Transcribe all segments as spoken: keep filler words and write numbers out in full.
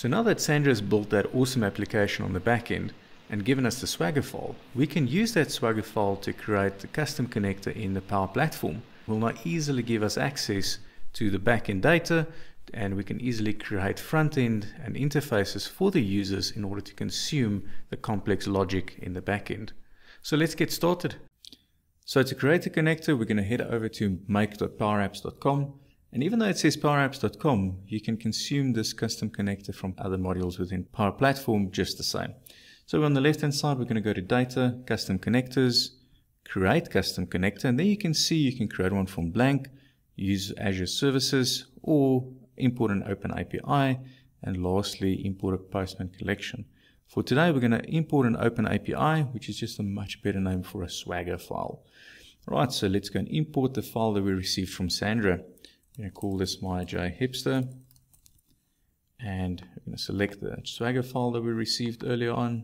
So now that Sandra has built that awesome application on the back end and given us the Swagger file, we can use that Swagger file to create the custom connector in the Power Platform. It will now easily give us access to the back-end data, and we can easily create front-end and interfaces for the users in order to consume the complex logic in the back-end. So let's get started. So to create a connector, we're going to head over to make dot power apps dot com. And even though it says power apps dot com, you can consume this custom connector from other modules within Power Platform just the same. So on the left-hand side, we're going to go to Data, Custom Connectors, Create Custom Connector, and there you can see you can create one from blank, use Azure Services, or import an Open A P I, and lastly, import a Postman collection. For today, we're going to import an Open A P I, which is just a much better name for a Swagger file. Right, so let's go and import the file that we received from Sandra. I'm going to call this my J hipster, and we're going to select the Swagger file that we received earlier on.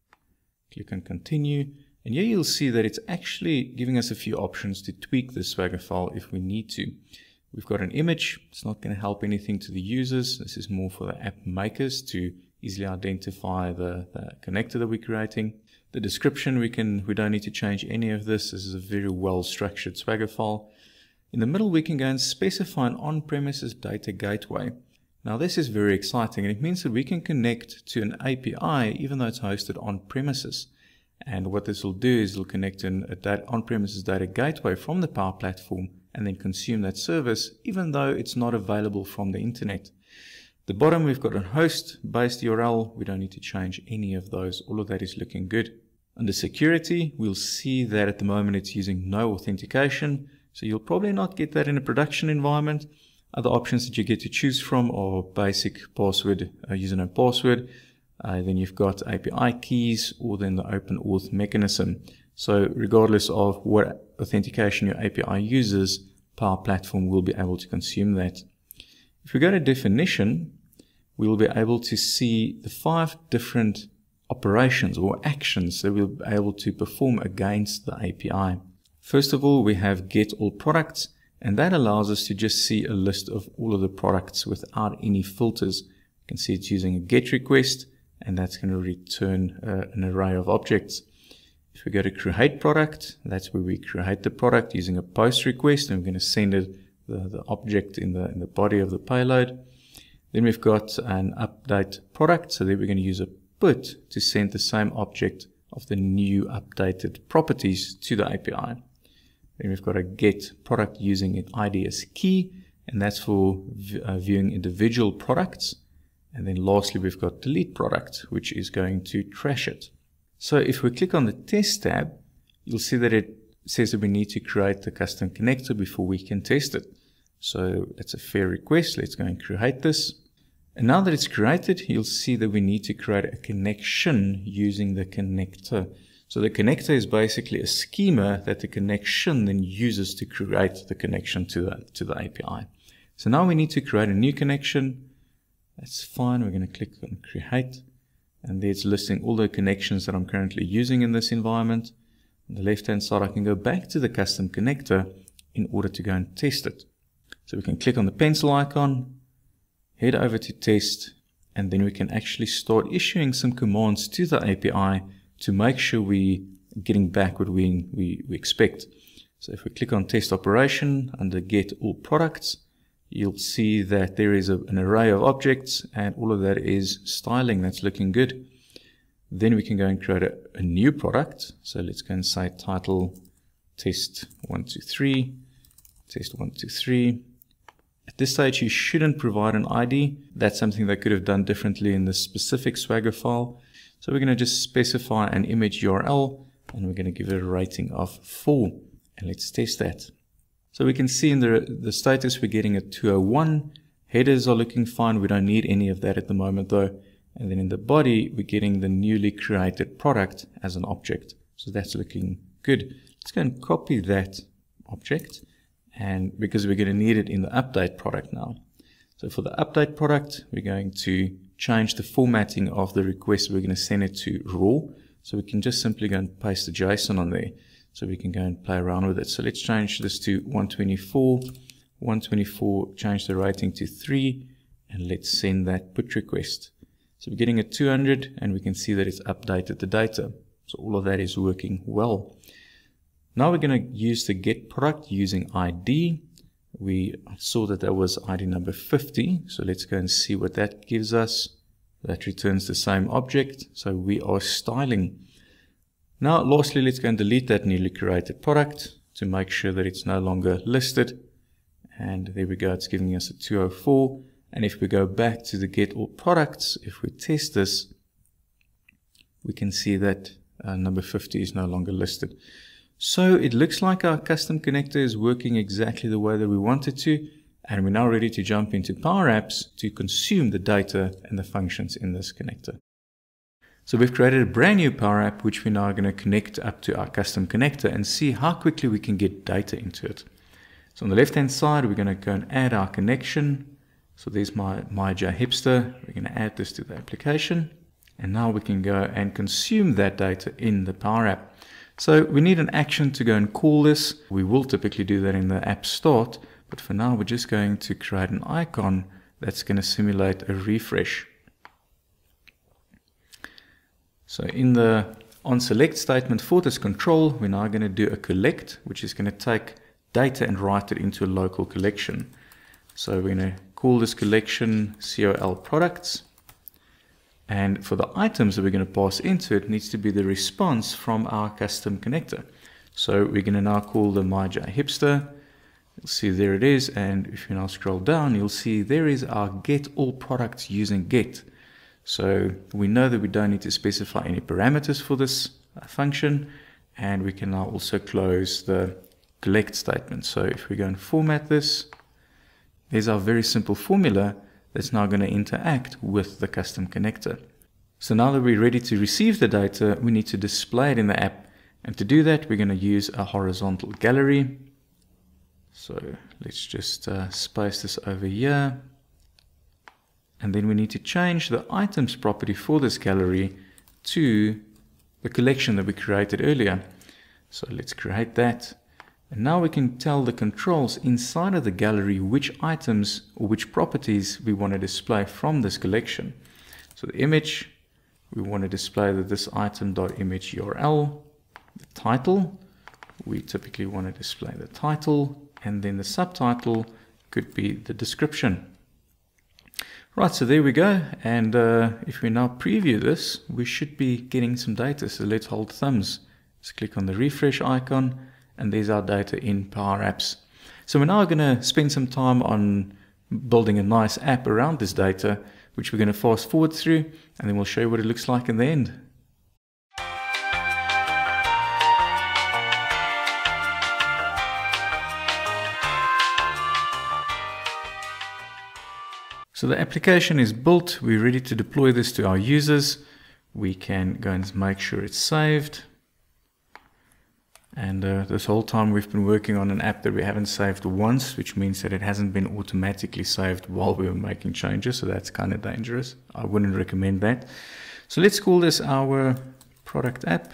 Click on Continue, and here you'll see that it's actually giving us a few options to tweak the Swagger file if we need to. We've got an image. It's not going to help anything to the users. This is more for the app makers to easily identify the, the connector that we're creating. The description, we can we don't need to change any of this. This is a very well structured Swagger file. In the middle, we can go and specify an on-premises data gateway. Now this is very exciting, and it means that we can connect to an A P I even though it's hosted on-premises. And what this will do is it'll connect to an on-premises data gateway from the Power Platform and then consume that service even though it's not available from the internet. At the bottom, we've got a host-based U R L. We don't need to change any of those. All of that is looking good. Under security, we'll see that at the moment it's using no authentication. So you'll probably not get that in a production environment. Other options that you get to choose from are basic password, uh, username password. Uh, then you've got A P I keys, or then the open auth mechanism. So regardless of what authentication your A P I uses, Power Platform will be able to consume that. If we go to definition, we will be able to see the five different operations or actions that we'll be able to perform against the A P I. First of all, we have get all products, and that allows us to just see a list of all of the products without any filters. You can see it's using a get request, and that's going to return uh, an array of objects. If we go to create product, that's where we create the product using a post request, and we're going to send it the, the object in the, in the body of the payload. Then we've got an update product, so there we're going to use a put to send the same object of the new updated properties to the A P I. Then we've got a get product using an I D as key, and that's for uh, viewing individual products. And then lastly, we've got delete product, which is going to trash it. So if we click on the test tab, you'll see that it says that we need to create the custom connector before we can test it. So that's a fair request. Let's go and create this. And now that it's created, you'll see that we need to create a connection using the connector. So the connector is basically a schema that the connection then uses to create the connection to the, to the A P I. So now we need to create a new connection. That's fine. We're going to click on create. And there it's listing all the connections that I'm currently using in this environment. On the left-hand side, I can go back to the custom connector in order to go and test it. So we can click on the pencil icon, head over to test, and then we can actually start issuing some commands to the A P I to make sure we're getting back what we, we, we expect. So if we click on test operation under get all products, you'll see that there is a, an array of objects, and all of that is styling. That's looking good. Then we can go and create a, a new product. So let's go and say title test one two three, test one two three. At this stage, you shouldn't provide an I D. That's something they could have done differently in this specific Swagger file. So we're going to just specify an image U R L, and we're going to give it a rating of four. And let's test that. So we can see in the, the status we're getting a two oh one. Headers are looking fine. We don't need any of that at the moment though. And then in the body, we're getting the newly created product as an object. So that's looking good. Let's go and copy that object, and because we're going to need it in the update product now. So for the update product, we're going to change the formatting of the request. We're going to send it to raw. So we can just simply go and paste the JSON on there. So we can go and play around with it. So let's change this to one twenty-four. one twenty-four, change the rating to three, and let's send that put request. So we're getting a two hundred, and we can see that it's updated the data. So all of that is working well. Now we're going to use the get product using I D. We saw that that was I D number fifty. So let's go and see what that gives us. That returns the same object. So we are styling. Now lastly, let's go and delete that newly created product to make sure that it's no longer listed. And there we go, it's giving us a two oh four. And if we go back to the get all products, if we test this, we can see that uh, number fifty is no longer listed. So it looks like our custom connector is working exactly the way that we want it to. And we're now ready to jump into Power Apps to consume the data and the functions in this connector. So we've created a brand new Power App, which we're now going to connect up to our custom connector and see how quickly we can get data into it. So on the left-hand side, we're going to go and add our connection. So there's my MyJHipster. We're going to add this to the application. And now we can go and consume that data in the Power App. So we need an action to go and call this. We will typically do that in the app start. But for now, we're just going to create an icon that's going to simulate a refresh. So in the onSelect statement for this control, we're now going to do a collect, which is going to take data and write it into a local collection. So we're going to call this collection col products. And for the items that we're going to pass into it, needs to be the response from our custom connector. So we're going to now call the MyJHipster. You'll see there it is. And if you now scroll down, you'll see there is our get all products using get. So we know that we don't need to specify any parameters for this function. And we can now also close the collect statement. So if we go and format this, there's our very simple formula that's now going to interact with the custom connector. So now that we're ready to receive the data, we need to display it in the app. And to do that, we're going to use a horizontal gallery. So let's just uh, space this over here. And then we need to change the items property for this gallery to the collection that we created earlier. So let's create that. And now we can tell the controls inside of the gallery which items or which properties we want to display from this collection. So the image, we want to display that this item.image U R L. The title, we typically want to display the title. And then the subtitle could be the description. Right, so there we go. And uh, if we now preview this, we should be getting some data. So let's hold thumbs. Let's click on the refresh icon. And there's our data in Power Apps. So we're now going to spend some time on building a nice app around this data, which we're going to fast forward through, and then we'll show you what it looks like in the end. So the application is built. We're ready to deploy this to our users. We can go and make sure it's saved. And uh, this whole time we've been working on an app that we haven't saved once, which means that it hasn't been automatically saved while we were making changes. So that's kind of dangerous. I wouldn't recommend that. So let's call this our product app.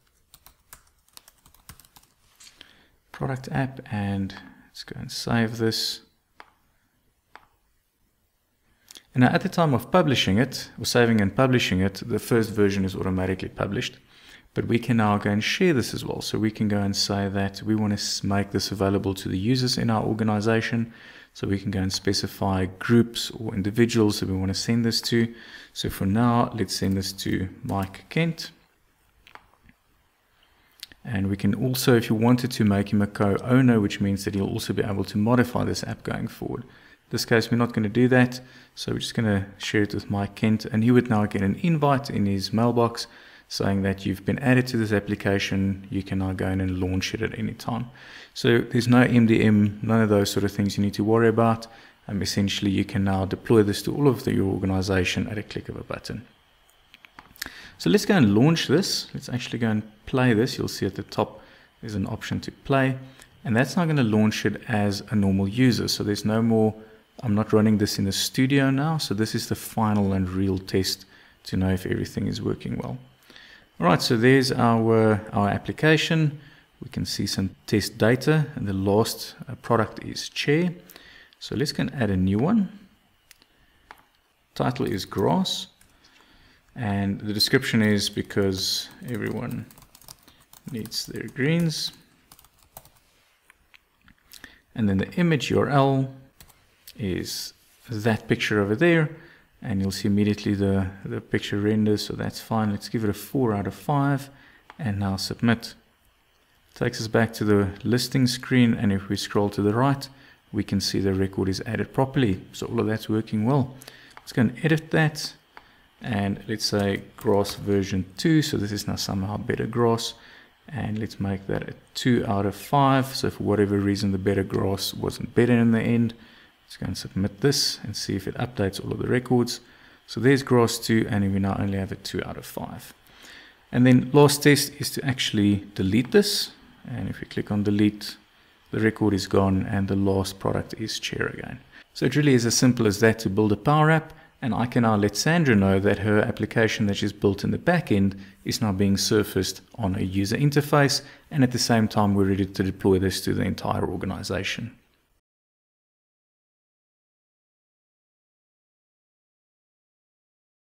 Product app, and let's go and save this. And now at the time of publishing it, or saving and publishing it, the first version is automatically published. But we can now go and share this as well. So we can go and say that we want to make this available to the users in our organization. So we can go and specify groups or individuals that we want to send this to. So for now, let's send this to Mike Kent. And we can also, if you wanted to, make him a co-owner, which means that he'll also be able to modify this app going forward. In this case, we're not going to do that. So we're just going to share it with Mike Kent. And he would now get an invite in his mailbox saying that you've been added to this application. You can now go in and launch it at any time. So there's no M D M, none of those sort of things you need to worry about. And essentially you can now deploy this to all of the, your organization at a click of a button. So let's go and launch this. Let's actually go and play this. You'll see at the top there's an option to play. And that's now going to launch it as a normal user. So there's no more, I'm not running this in the studio now. So this is the final and real test to know if everything is working well. All right, so there's our, our application. We can see some test data, and the last product is chair. So let's go and add a new one. Title is grass. And the description is because everyone needs their greens. And then the image U R L is that picture over there. And you'll see immediately the, the picture renders, so that's fine. Let's give it a four out of five and now submit. Takes us back to the listing screen, and if we scroll to the right, we can see the record is added properly. So all of that's working well. Let's go and edit that. And let's say grass version two. So this is now somehow better grass. And let's make that a two out of five. So for whatever reason, the better grass wasn't better in the end. Let's go and submit this and see if it updates all of the records. So there's grass two, and we now only have a two out of five. And then last test is to actually delete this. And if we click on delete, the record is gone and the last product is chair again. So it really is as simple as that to build a Power App. And I can now let Sandra know that her application that she's built in the back end is now being surfaced on a user interface. And at the same time, we're ready to deploy this to the entire organization.